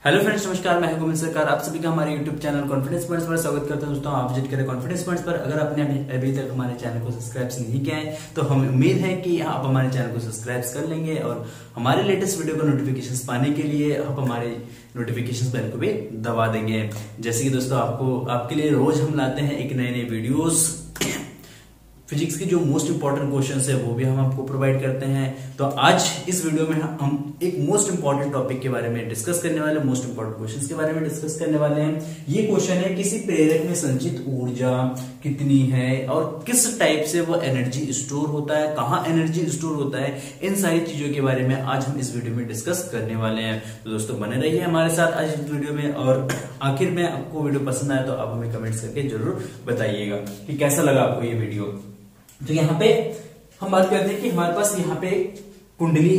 Hello friends, नमस्कार। मैं गोविंद सरकार आप सभी का हमारे यूट्यूब चैनल कॉन्फिडेंस पॉइंट्स पर स्वागत करता हूं। दोस्तों, आप विजिट करें कॉन्फिडेंस पॉइंट्स पर। अगर आपने अभी तक हमारे चैनल को सब्सक्राइब नहीं किया है तो हमें उम्मीद है कि आप हमारे चैनल को सब्सक्राइब कर लेंगे और हमारे लेटेस्ट वीडियो को नोटिफिकेशन पाने के लिए आप हमारे नोटिफिकेशन बेल को भी दबा देंगे। जैसे कि दोस्तों, आपके लिए रोज हम लाते हैं एक नए नए वीडियोस। फिजिक्स के जो मोस्ट इंपॉर्टेंट क्वेश्चंस है वो भी हम आपको प्रोवाइड करते हैं। तो आज इस वीडियो में हम एक मोस्ट इंपॉर्टेंट टॉपिक के बारे में डिस्कस करने वाले हैं, मोस्ट इंपॉर्टेंट क्वेश्चंस के बारे में डिस्कस करने वाले हैं। ये क्वेश्चन है, किसी प्रेरक में संचित ऊर्जा कितनी है और किस टाइप से वो एनर्जी स्टोर होता है, कहाँ एनर्जी स्टोर होता है, इन सारी चीजों के बारे में आज हम इस वीडियो में डिस्कस करने वाले हैं। तो दोस्तों, बने रहिए हमारे साथ आज इस वीडियो में। और आखिर में आपको वीडियो पसंद आया तो आप हमें कमेंट्स करके जरूर बताइएगा कि कैसा लगा आपको ये वीडियो। तो यहाँ पे हम बात करते हैं कि हमारे पास यहाँ पे कुंडली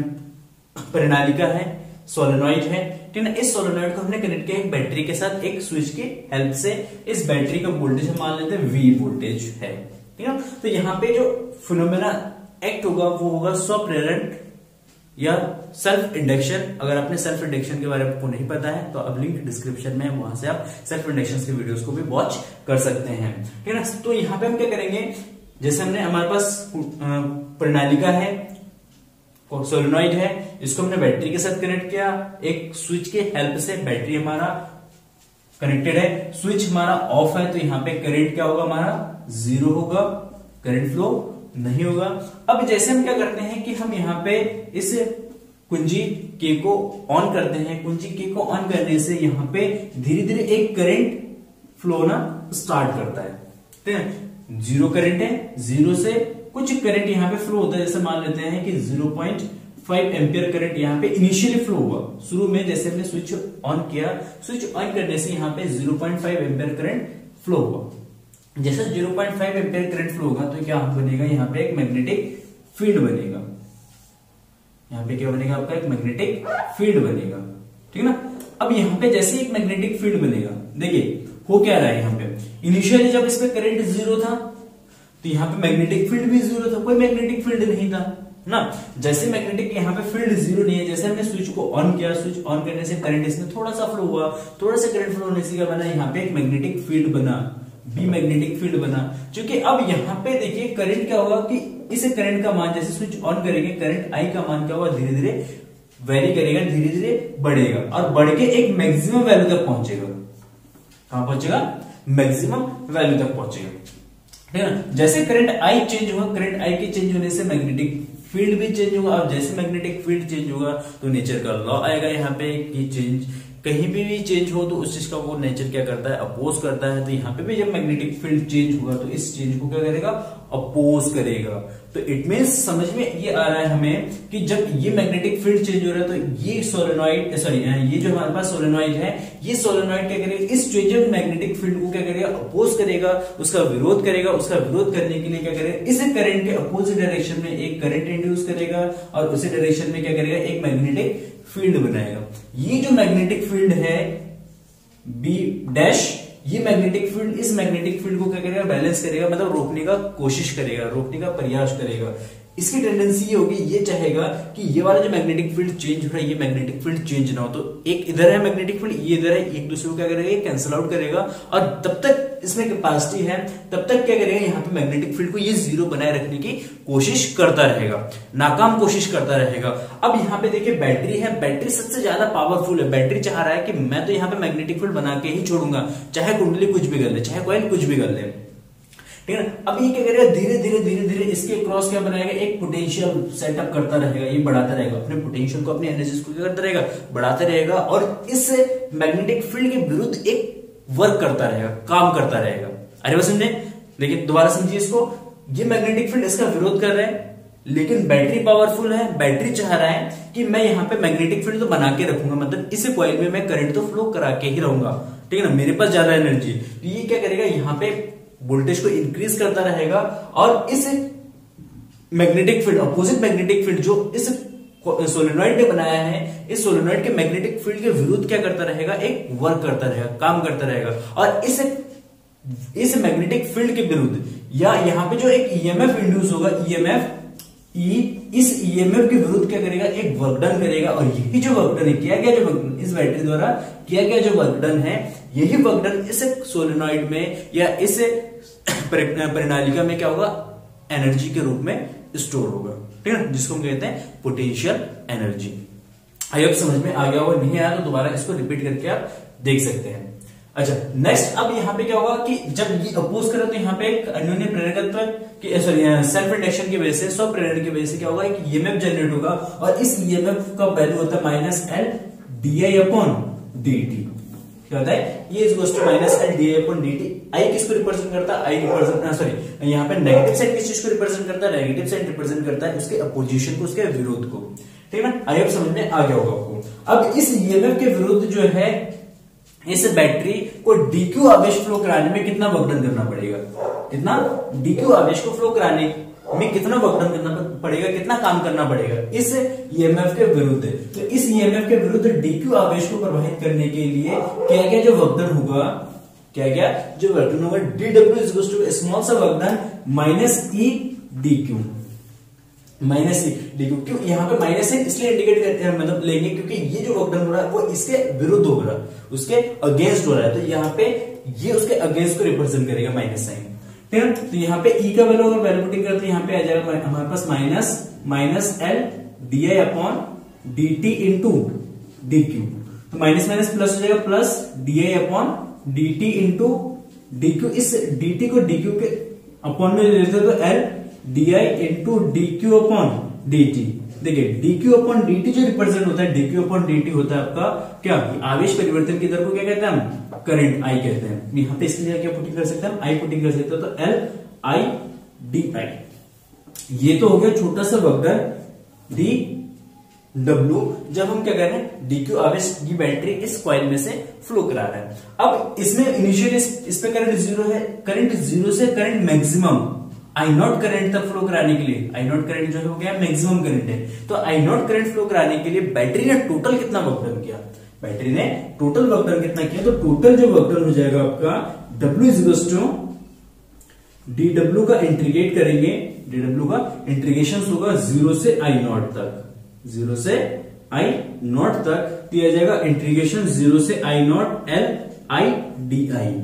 प्रणालिका है, सोलेनॉइड है, ठीक है ना। इस सोलेनॉइड को हमने कनेक्ट किया एक बैटरी के साथ, एक स्विच की हेल्प से। इस बैटरी का वोल्टेज हम मान लेते हैं V वोल्टेज है, ठीक है। तो यहाँ पे जो फिनोमेना एक्ट होगा वो होगा स्वप्रेरण या सेल्फ इंडक्शन। अगर आपने सेल्फ इंडक्शन के बारे में आपको नहीं पता है तो अब लिंक डिस्क्रिप्शन में है, वहां से आप सेल्फ इंडक्शन के वीडियोस को भी वॉच कर सकते हैं, ठीक है ना। तो यहाँ पे हम क्या करेंगे, जैसे हमने हमारे पास प्रणालिका है, सोलेनॉइड है, इसको हमने बैटरी के साथ कनेक्ट किया। एक स्विच के हेल्प से बैटरी हमारा कनेक्टेड है, स्विच हमारा ऑफ है, तो यहाँ पे करंट क्या होगा, हमारा 0 होगा, करंट फ्लो नहीं होगा। अब जैसे हम क्या करते हैं कि हम यहाँ पे इस कुंजी के को ऑन करते हैं। कुंजी के को ऑन करने से यहाँ पे धीरे धीरे एक करंट फ्लो ना स्टार्ट करता है, ठीक है। 0 करंट है, 0 से कुछ करंट यहाँ पे फ्लो होता है। जैसे मान लेते हैं कि 0.5 एम्पियर करंट यहाँ पे इनिशियली फ्लो हुआ शुरू में। जैसे हमने स्विच ऑन किया, स्विच ऑन करने से यहाँ पे 0.5 एम्पियर करंट फ्लो हुआ। जैसे 0.5 एम्पियर करंट फ्लो होगा तो क्या बनेगा, यहाँ पे एक मैग्नेटिक फील्ड बनेगा। यहाँ पे क्या बनेगा, आपका एक मैग्नेटिक फील्ड बनेगा, ठीक है ना। अब यहाँ पे जैसे एक मैग्नेटिक फील्ड बनेगा, देखिए हो क्या रहा है, यहाँ पे इनिशियली जब इस पे करंट 0 था तो यहाँ पे मैग्नेटिक फील्ड भी 0 था, कोई मैग्नेटिक फील्ड नहीं था ना। जैसे मैग्नेटिक यहाँ पे फील्ड 0 नहीं है, जैसे हमने स्विच को ऑन किया, स्विच ऑन करने से करंट इसमें थोड़ा सा फ्लो हुआ, थोड़ा सा करंट फ्लो होने से क्या बना, यहाँ पे एक मैग्नेटिक फील्ड बना, बी मैग्नेटिक फील्ड बना। क्योंकि अब यहाँ पे देखिए करंट क्या होगा कि इस करंट का मान जैसे स्विच ऑन करेंगे, करंट आई का मान क्या होगा, धीरे धीरे वेरी करेगा, धीरे धीरे बढ़ेगा और बढ़ के एक मैक्सिमम वैल्यू तक पहुंचेगा। कहां पहुंचेगा, मैक्सिमम वैल्यू तक पहुंचेगा, ठीक है ना। जैसे करंट आई चेंज हुआ, करंट आई के चेंज होने से मैग्नेटिक फील्ड भी चेंज होगा। और जैसे मैग्नेटिक फील्ड चेंज होगा तो नेचर का लॉ आएगा यहाँ पे कि चेंज कहीं भी चेंज हो तो उस चीज का वो नेचर क्या करता है, अपोज करता है। तो यहाँ पे भी जब मैग्नेटिक फील्ड चेंज होगा तो इस चेंज को क्या करेगा, अपोज करेगा। तो इट मींस समझ में ये आ रहा है हमें कि जब ये मैग्नेटिक फील्ड चेंज हो रहा है तो ये सोलेनॉइड ये जो हमारे पास सोलेनॉइड है, ये सोलेनॉइड क्या करेगा, इस चेंज मैग्नेटिक फील्ड को क्या करेगा, अपोज करेगा, उसका विरोध करेगा। उसका विरोध करने के लिए क्या करेगा, इस करंट के अपोजिट डायरेक्शन में एक करंट इंड्यूस करेगा और उसी डायरेक्शन में क्या करेगा, एक मैग्नेटिक फील्ड बनाएगा। ये जो मैग्नेटिक फील्ड है बी डैश, ये मैग्नेटिक फील्ड इस मैग्नेटिक फील्ड को क्या करेगा, बैलेंस करेगा, मतलब रोकने का कोशिश करेगा, रोकने का प्रयास करेगा। इसकी टेंडेंसी ये होगी, ये चाहेगा कि ये वाला जो मैग्नेटिक फील्ड चेंज हो रहा है, ये मैग्नेटिक फील्ड चेंज ना हो। तो एक इधर है मैग्नेटिक फील्ड, ये इधर है, एक दूसरे को क्या करेगा, कैंसिल आउट करेगा। और तब तक इसमें कैपेसिटी है, तब तक क्या करेगा, यहाँ पे मैग्नेटिक फील्ड को ये 0 बनाए रखने की कोशिश करता रहेगा, नाकाम कोशिश करता रहेगा। अब यहाँ पे देखिए बैटरी है, बैटरी सबसे ज्यादा पावरफुल है। बैटरी चाह रहा है कि मैं तो यहाँ पे मैग्नेटिक फील्ड बना के ही छोड़ूंगा, चाहे कुंडली कुछ भी कर ले, चाहे कॉइल कुछ भी कर ले, ठीक है ना। अब ये क्या करेगा, धीरे धीरे धीरे धीरे इसके क्रॉस क्या बनाएगा, एक पोटेंशियल सेटअप करता रहेगा, ये बढ़ाता रहेगा, अपने पोटेंशियल को, अपनी एनर्जी को क्या करता रहेगा, बढ़ाता रहेगा। और इस मैग्नेटिक फील्ड के विरुद्ध एक वर्क करता रहेगा, काम करता रहेगा। अरे बस समझे, देखिए दोबारा समझिए इसको। ये मैग्नेटिक फील्ड इसका विरोध कर रहा है, लेकिन बैटरी पावरफुल है। बैटरी चाह रहा है कि मैं यहाँ पे मैग्नेटिक फील्ड तो बना के रखूंगा, मतलब इस कॉइल में मैं करंट तो फ्लो करा के ही रहूंगा, ठीक है ना, मेरे पास ज्यादा एनर्जी। तो ये क्या करेगा, यहाँ पे वोल्टेज को इंक्रीज करता रहेगा और इस magnetic field, opposite magnetic field जो इस सोलेनॉइड ने बनाया है, इस सोलेनॉइड के मैग्नेटिक फील्ड के विरुद्ध क्या करता रहेगा, एक वर्क करता रहेगा, काम करता रहेगा। और इस मैग्नेटिक फील्ड के विरुद्ध या यहाँ पे जो एक ईएमएफ इंड्यूस होगा, ईएमएफ ई इस ईएमएफ के विरुद्ध क्या करेगा, एक वर्क डन करेगा, और यही जो वर्क डन है, किया गया जो वर्क इस बैटरी द्वारा किया गया जो वर्क डन है, यही वर्क डन इस सोलेनॉइड में या इस परिनालिका में क्या होगा, एनर्जी के रूप में स्टोर होगा, ठीक है, जिसको हम कहते हैं पोटेंशियल एनर्जी। आई होप समझ में आ गया होगा, नहीं आया तो दोबारा इसको रिपीट करके आप देख सकते हैं। अच्छा, नेक्स्ट अब यहाँ पे क्या होगा कि जब ये अपोज करें तो यहाँ पे एक अन्योन्य प्रेरकत्व की सॉरी सेल्फ इंडक्शन की वजह से, स्व प्रेरण की वजह से क्या होगा, एक ईएमएफ जनरेट होगा, और इस ईएमएफ का वैल्यू होता है minus L D I upon D T. क्या होता है, ये is equals to minus L D I upon D T. I किसको रिप्रेजेंट करता है, आई रिप्रेजेंट सॉरी यहाँ पे नेगेटिव साइड किस चीज को रिप्रेजेंट करता है, नेगेटिव साइड रिप्रेजेंट करता है उसके अपोजिशन को, उसके विरोध को, ठीक है ना। आई होप समझ में आ गया होगा आपको। अब इस ईएमएफ के विरुद्ध जो है इस बैटरी को डीक्यू आवेश फ्लो कराने में कितना वर्क डन करना पड़ेगा, कितना डीक्यू आवेश को फ्लो कराने में कितना वर्क डन करना पड़ेगा, कितना काम करना पड़ेगा इस ईएमएफ के विरुद्ध। तो इस ईएमएफ के विरुद्ध डीक्यू आवेश को प्रवाहित करने के लिए क्या क्या जो वर्क डन होगा, क्या क्या जो वर्क डन होगा, DW is equal to small सा work done minus E DQ, minus D Q. क्यों यहाँ पे माइनस है इसलिए इंडिकेट करते हैं, मतलब लेंगे क्योंकि ये जो वर्क डन हो रहा है वो इसके विरुद्ध हो रहा है, उसके अगेंस्ट हो रहा है, तो यहाँ पे ये उसके अगेंस्ट को रिप्रेजेंट करेगा माइनस साइन, ठीक है। तो यहाँ पे ई का वैल्यू अगर वैल्यू पुटिंग करते हैं यहाँ पे आ जाएगा हमारे पास minus L D I upon D T into D Q. तो माइनस माइनस प्लस हो जाएगा, plus D I upon D T into D Q. इस डी टी को डी क्यू के अपॉन में लेते हैं तो L D I into D Q upon D T. देखिए D Q upon D T जो रिप्रेजेंट होता है, D Q upon D T होता है आपका क्या, आवेश परिवर्तन की दर को क्या कहते हैं हम, करंट आई कहते हैं। यहाँ पे इसके लिए क्या पुटिंग कर सकते हैं हम, आई पुटिंग कर सकते हैं, तो एल आई डी आई। ये तो हो गया छोटा सा वर्क डन डी डब्ल्यू, जब हम क्या कर रहे हैं, डीक्यू आवेश की बैटरी इस कॉइल में से फ्लो करा रहा है। अब इसमें इनिशियल इस पे करंट जीरो है, करंट जीरो से current maximum I not current तक फ्लो कराने के लिए, आई नॉट करंट जो है हो गया मैक्सिमम करंट है, तो आई नॉट करंट फ्लो कराने के लिए बैटरी ने टोटल कितना वर्क डन किया, बैटरी ने टोटल वर्क डन कितना किया, तो टोटल जो वर्क डन हो जाएगा आपका W is equal to D W का इंटीग्रेट करेंगे, डी डब्ल्यू का इंटीग्रेशन होगा जीरो से आई नॉट तक, जीरो से आई नॉट तक दिया जाएगा इंटीग्रेशन जीरो से I not L I D I,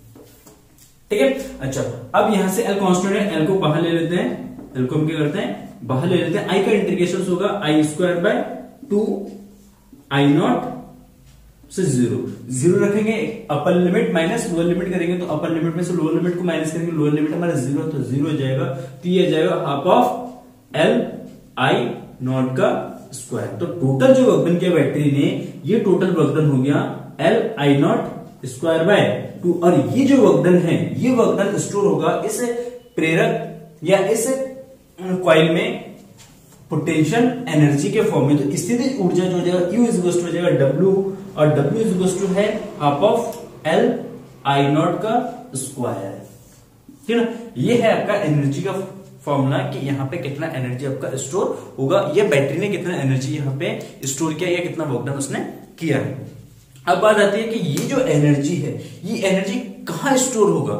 ठीक है। अच्छा, अब यहां से एल कांस्टेंट है, एल को बाहर ले लेते हैं, एल को हम क्या करते हैं बाहर ले लेते हैं, आई का इंटीग्रेशन होगा I square by two I not से जीरो, जीरो रखेंगे, upper limit minus lower limit करेंगे, तो अपर लिमिट में से लोअर लिमिट को माइनस करेंगे, लोअर लिमिट हमारा जीरो, तो जीरो हो जाएगा, तो ये जाएगा half of L I not का स्क्वायर। तो टोटल जो वर्क डन किया बैटरी ने, ये टोटल वर्क डन हो गया L I not square by two, और ये जो वर्क डन है, ये वर्क डन स्टोर होगा इस प्रेरक या इस कॉइल में पोटेंशियल एनर्जी के फॉर्म में। तो स्थितिज ऊर्जा जो हो जाएगा यू इज हो जाएगा डब्ल्यू, और डब्ल्यू इज इक्वल टू है half of L I not का स्क्वायर, ठीक है ना। ये है आपका एनर्जी का फॉर्मूला कि यहाँ पे कितना एनर्जी आपका स्टोर होगा, या बैटरी ने कितना एनर्जी यहाँ पे स्टोर किया या कितना वर्क डन उसने किया है। अब बात आती है कि ये जो एनर्जी है, ये एनर्जी कहां स्टोर होगा,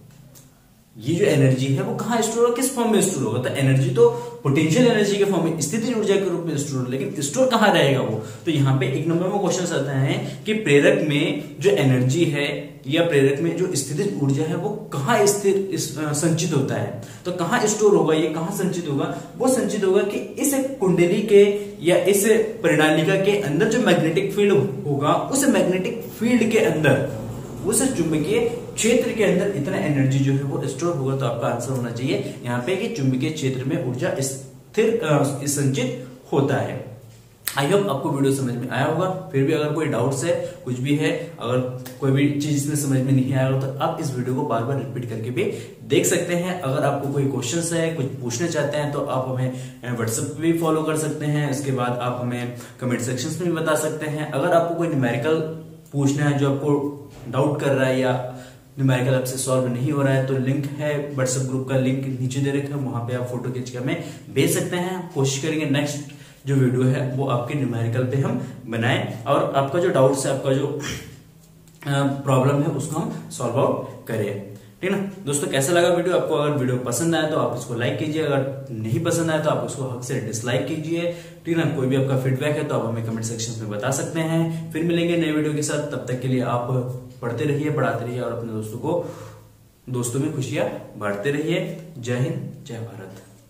ये जो एनर्जी है वो कहां स्टोर होगा, किस फॉर्म में स्टोर होगा। तो एनर्जी तो पोटेंशियल एनर्जी के फॉर्म में, स्थितिज ऊर्जा के रूप में स्टोर होगा, लेकिन स्टोर कहां रहेगा वो। तो यहाँ पे एक नंबर में क्वेश्चन आता है कि प्रेरक में जो एनर्जी है या प्रेरक में जो स्थितिज ऊर्जा है वो कहां स्थिर संचित होता है, तो कहां स्टोर होगा, ये कहां संचित होगा, वो संचित होगा कि इस कुंडली के या इस प्रणालिका के अंदर जो मैग्नेटिक फील्ड होगा, उस मैग्नेटिक फील्ड के अंदर, उस चुंबकीय क्षेत्र के अंदर इतना एनर्जी जो है वो स्टोर होगा। तो आपका आंसर होना चाहिए यहाँ पे कि चुंबकीय क्षेत्र में ऊर्जा स्थिर संचित होता है। आई होप आपको वीडियो समझ में आया होगा। फिर भी अगर कोई डाउट्स है, कुछ भी है, अगर कोई भी चीज इसमें समझ में नहीं आया हो तो आप इस वीडियो को बार बार रिपीट करके भी देख सकते हैं। अगर आपको कोई क्वेश्चंस है, कुछ पूछना चाहते हैं, तो आप हमें व्हाट्सएप पे भी फॉलो कर सकते हैं। इसके बाद आप हमें कमेंट सेक्शन में भी बता सकते हैं। अगर आपको कोई न्यूमेरिकल पूछना है जो आपको डाउट कर रहा है या न्यूमेरिकल आपसे सॉल्व नहीं हो रहा है, तो लिंक है व्हाट्सएप ग्रुप का, लिंक नीचे दे रखा है, वहां पे आप फोटो खींच के हमें भेज सकते हैं। कोशिश करेंगे नेक्स्ट जो वीडियो है वो आपके न्यूमेरिकल पे हम बनाएं और आपका जो डाउट्स है, आपका जो प्रॉब्लम है उसको हम सॉल्व आउट करें। ठीक है ना दोस्तों। कैसा लगा वीडियो आपको? अगर वीडियो पसंद आया तो आप इसको लाइक कीजिए, अगर नहीं पसंद आया तो आप उसको हक से डिसलाइक कीजिए, ठीक है ना। कोई भी आपका फीडबैक है तो आप हमें कमेंट सेक्शन में बता सकते हैं। फिर मिलेंगे नए वीडियो के साथ, तब तक के लिए आप पढ़ते रहिए, पढ़ाते रहिए और अपने दोस्तों में खुशियां बांटते रहिए। जय हिंद, जय भारत।